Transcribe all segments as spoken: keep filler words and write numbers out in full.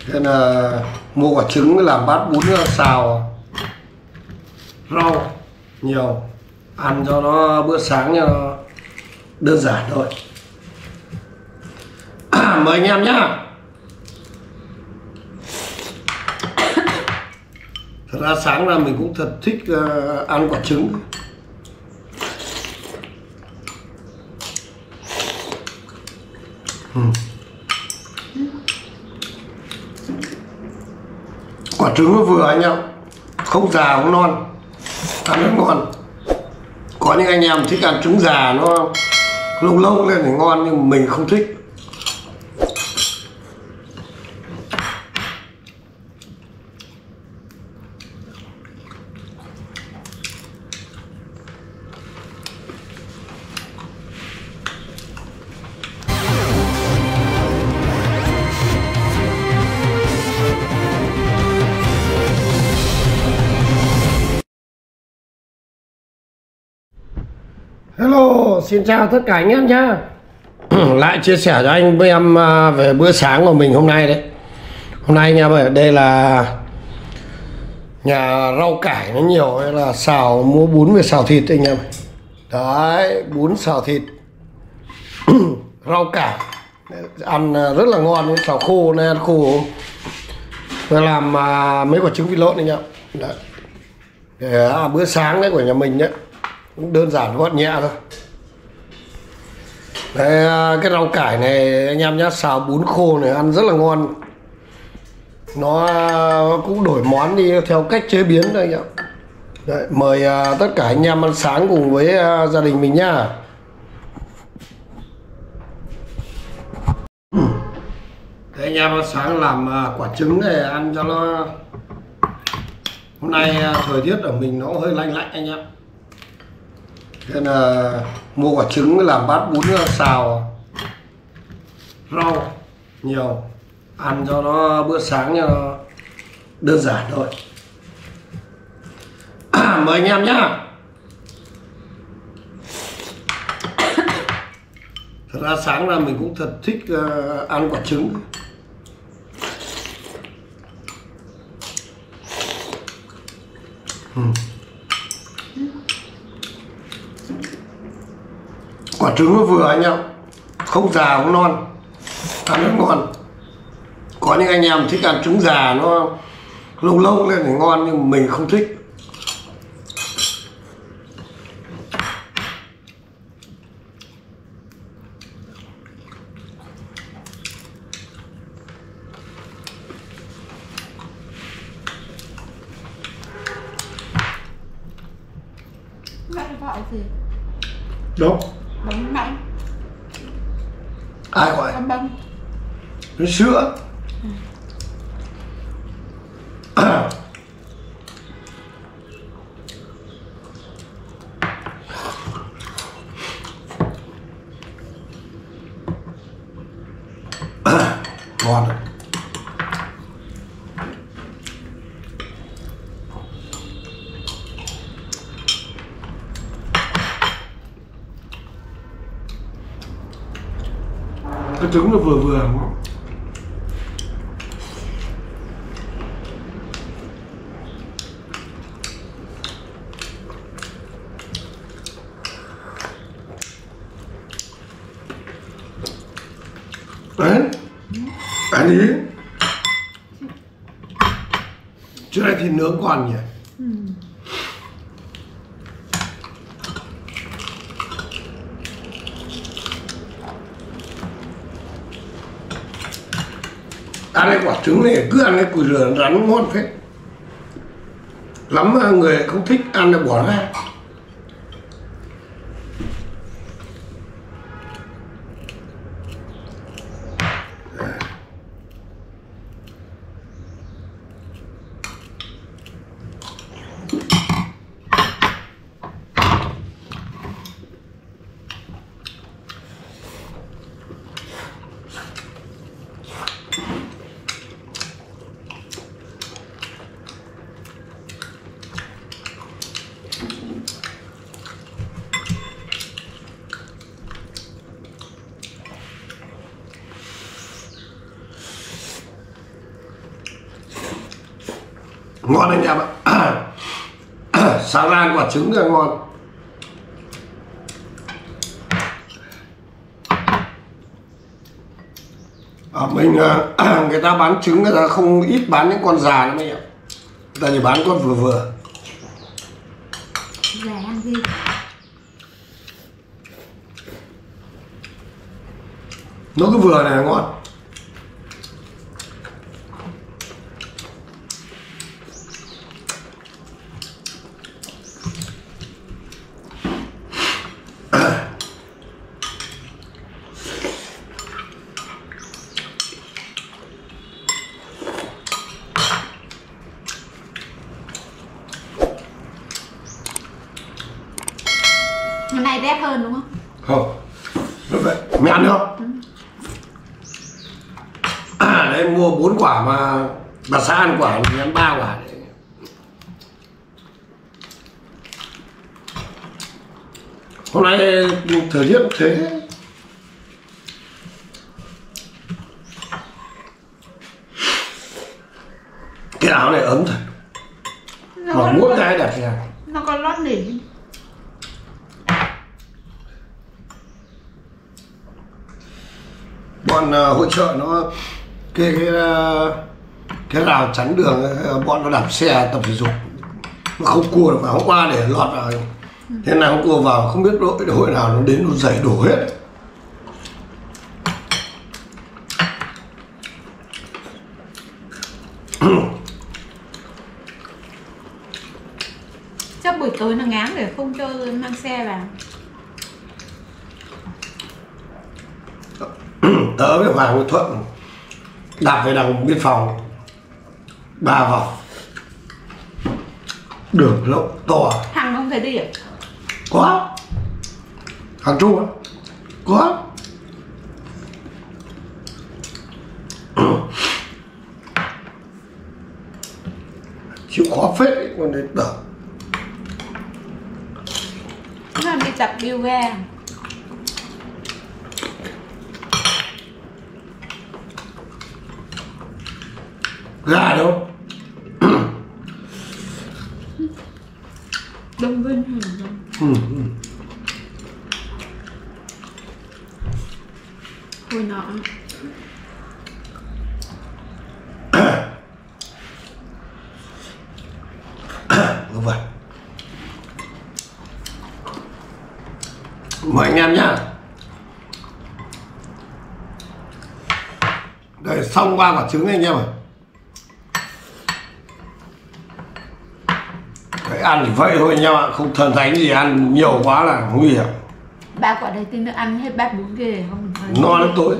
Thế là mua quả trứng làm bát bún xào rau nhiều, ăn cho nó bữa sáng cho nó đơn giản thôi. Mời anh em nhá. Thật ra sáng là mình cũng thật thích uh, ăn quả trứng. uhm. Quả trứng nó vừa anh em, không già không non, ăn rất ngon. Có những anh em thích ăn trứng già nó lâu lâu lên thì ngon, nhưng mình không thích. Hello, xin chào tất cả anh em nhá. Lại chia sẻ cho anh với em về bữa sáng của mình hôm nay đấy. Hôm nay anh em ơi, đây là nhà rau cải nó nhiều, hay là xào mua bún về xào thịt anh em. Đấy, bún xào thịt rau cải ăn rất là ngon, xào khô này, ăn khô. Tôi làm mấy quả trứng vịt lộn anh em. Đấy. Để bữa sáng đấy của nhà mình đấy, cũng đơn giản gọn nhẹ thôi. Đấy, cái rau cải này anh em nhá, xào bún khô này ăn rất là ngon. Nó cũng đổi món đi theo cách chế biến đây anh em. Đấy, mời uh, tất cả anh em ăn sáng cùng với uh, gia đình mình nhá. Đấy, anh em ăn sáng làm uh, quả trứng này ăn cho nó. Hôm nay uh, thời tiết ở mình nó hơi lạnh lạnh anh em. Thế là mua quả trứng làm bát bún xào rau nhiều, ăn cho nó bữa sáng cho nó đơn giản thôi. Mời anh em nhá. Thật ra sáng là mình cũng thật thích uh, ăn quả trứng. uhm. Quả trứng nó vừa anh em, không già không non, ăn rất ngon. Có những anh em thích ăn trứng già nó lâu lâu lên thì ngon, nhưng mình không thích. Bạn gọi gì? Đúng. Bánh mạnh. Ai gọi? Bánh bông. Cái sữa. Ừ. Ngon. Cái trứng nó vừa vừa. Đấy, cái gì? Trước đây thì nướng còn nhỉ? Ừ. Ăn cái quả trứng này cứ ăn cái cùi lửa rắn ngon phết. Lắm người không thích ăn được bỏ ra. Ngon anh em ạ. Sáng ra quả trứng là ngon. Ở mình người ta bán trứng, người ta không ít bán những con già lắm anh em, người ta chỉ bán con vừa vừa. Già ăn gì? Nó cứ vừa này là ngon. Cái này đẹp hơn đúng không? Không, nó vậy. Mày ăn được không? Ừ. À, đấy mua bốn quả mà bà xã ăn quả, mình ăn ba quả đấy. Hôm nay thời tiết thế. Cái áo này ấm thật. Mà mỗi cái đẹp nha. Nó còn lót nỉ. Bọn uh, hội trợ nó cái cái uh, cái rào chắn đường, uh, bọn nó đạp xe tập thể dục nó không cua được vào. Hôm qua để lọt vào, thế nào không cua vào, không biết đội hội nào nó đến nó giày đổ hết. Chắc buổi tối nó ngán để không cho mang xe vào. Tớ với Hoàng với Thuận đạp về đằng biên phòng ba vòng, đường lộ to. Thằng không thấy đi à? Có. Thằng Trung á? Có. Chịu khó phết ấy, còn đến đỡ. Nó đi tập yoga. Gà đâu? Đông Vinh hả? Ừ, ừ. Hồi nọ Đúng vậy. Mời anh em nhá. Đây xong ba quả trứng anh em ạ. Cái ăn thì vậy thôi anh em ạ, không thần thánh gì, ăn nhiều quá là nguy hiểm. ba quả đấy tí nữa ăn hết bát bún kia không? No đến tối.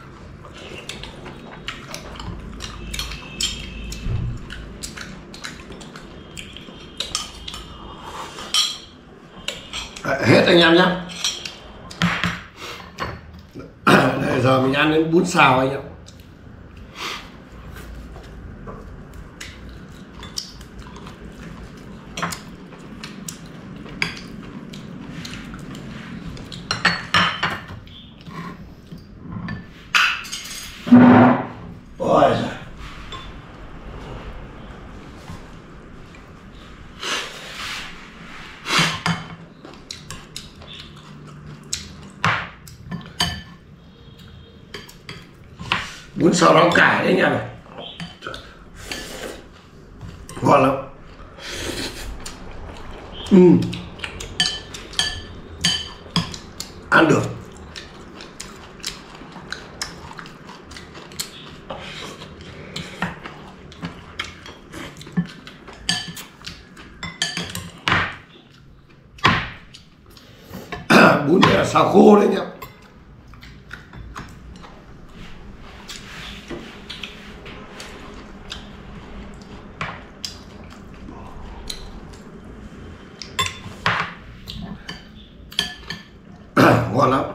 Đấy, hết anh em nhé. Để giờ mình ăn đến bún xào anh em. Ôi giời. Bún xào rau cải đấy anh em này, ngon lắm. Ừ. Ăn được. Bún này là xào khô đấy nhá. Ngon lắm.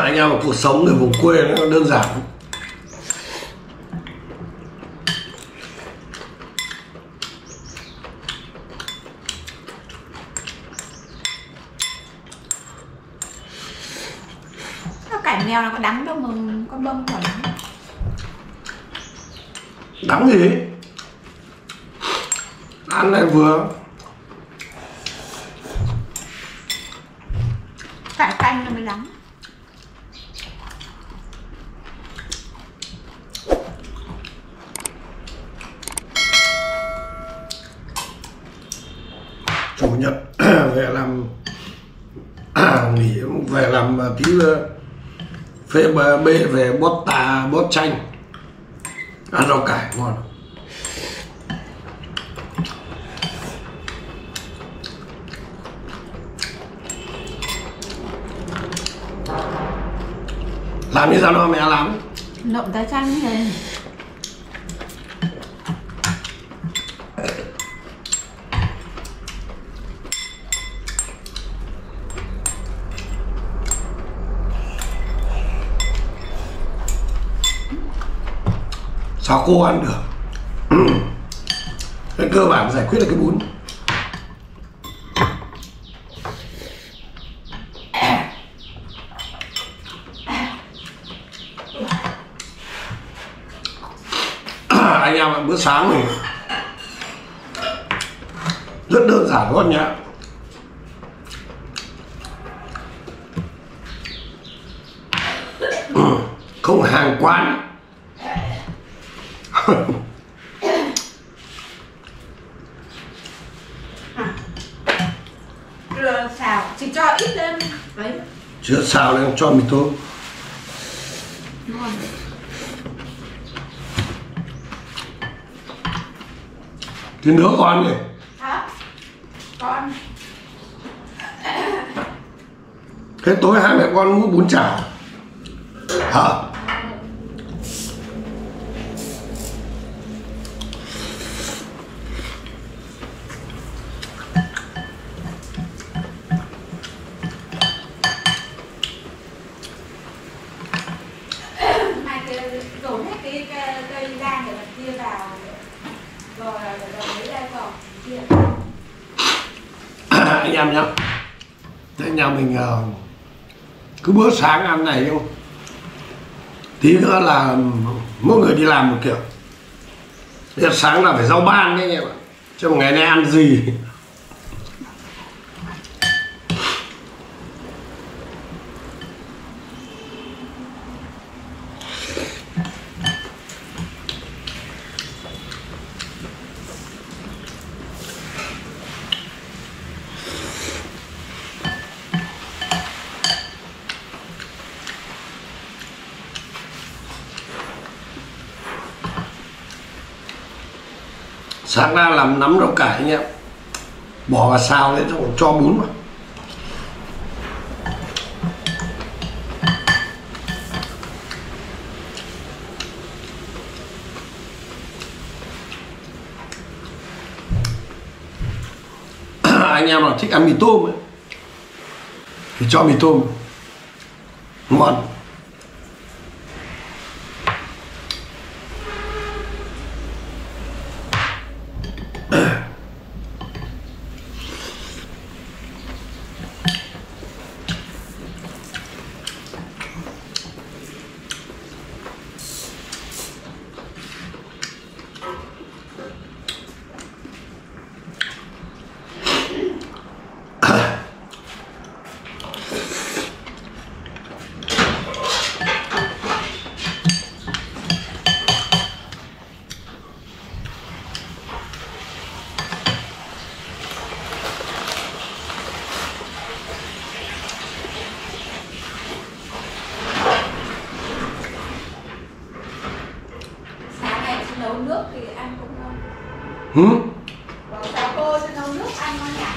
anh em cuộc sống ở vùng quê nó đơn giản. Cải mèo nó có đắng đâu mà con bông còn đắng. Đắng gì? Ăn này vừa. Cải canh nó mới đắng. Chủ nhật về làm nghỉ về làm tí phê bê về bót tà bót chanh, ăn rau cải ngon. Làm như sao đó mẹ làm? Nộm tá chanh này. Sao cô ăn được? Cái cơ bản giải quyết được cái bún. Anh em ăn bữa sáng này rất đơn giản luôn nhá. Không hàng quán. Chưa xào, chỉ cho ít lên đấy. Chưa xào lên cho mì tôm. Ngon. Cái đứa con này. Hả? Con. Thế tối hai mẹ con mua bún chả hả? Mai kia đổ hết cái cây rang để kia vào rồi rồi lấy ra còn kia. Anh em nhá, thế nhà mình uh, cứ bữa sáng ăn này không, tí nữa là mỗi người đi làm một kiểu. Thế sáng là phải rau ban đấy anh em ạ, chứ một ngày nay ăn gì. Sáng ra làm nắm rau cải anh em, bỏ vào xào lên xong cho bún vào. Anh em nào thích ăn mì tôm ấy thì cho mì tôm ngon. Nấu nước thì ăn cũng ngon. Ừ? Bảo sao cô sẽ nấu nước ăn ngon nhỉ?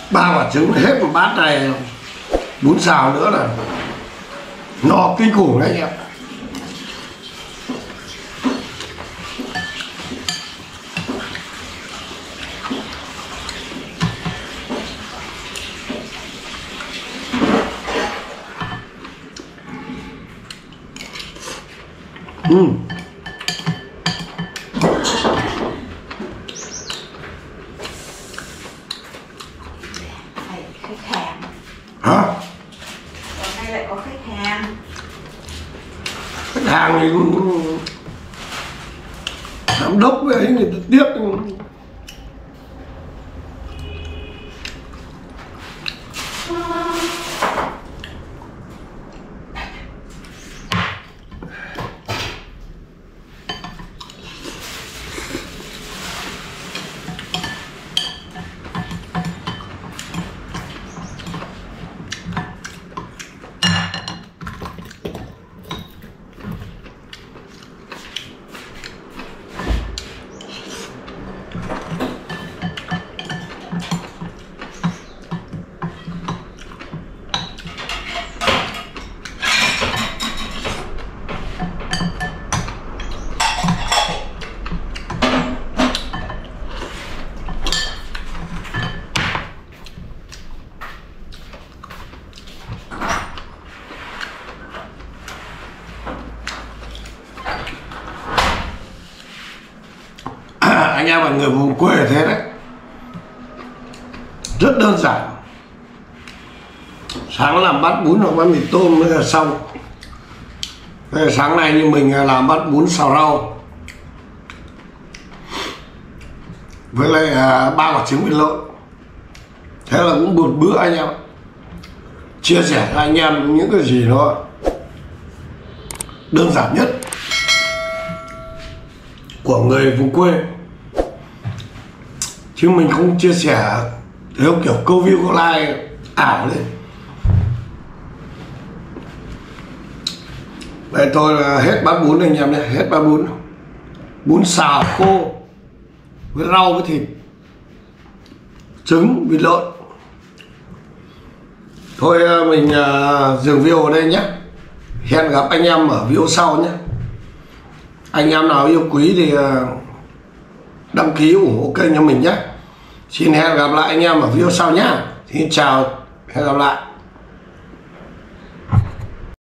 ba quả trứng hết một bát này, bún xào nữa là no kinh khủng đấy anh em. Ừ. Khách hàng Hả? hôm nay lại có khách hàng. Khách hàng thì giám đốc với ấy người ta tiếc. Anh em là người vùng quê thế đấy, rất đơn giản. Sáng làm bát bún hoặc bát mì tôm là xong. Thế sáng nay như mình làm bát bún xào rau với lại à, ba quả trứng vịt lộn, thế là cũng một bữa anh em. Chia sẻ cho anh em những cái gì nó đơn giản nhất của người vùng quê, chứ mình không chia sẻ theo kiểu câu view câu like ảo lên. Đây thôi là hết bát bún anh em nhé, hết bát bún. Bún xào khô với rau với thịt, trứng, vịt lộn. Thôi mình uh, dừng video ở đây nhé. Hẹn gặp anh em ở video sau nhé. Anh em nào yêu quý thì uh, đăng ký ủng hộ kênh cho mình nhé. Xin hẹn gặp lại anh em ở video sau nhé. Xin chào, hẹn gặp lại.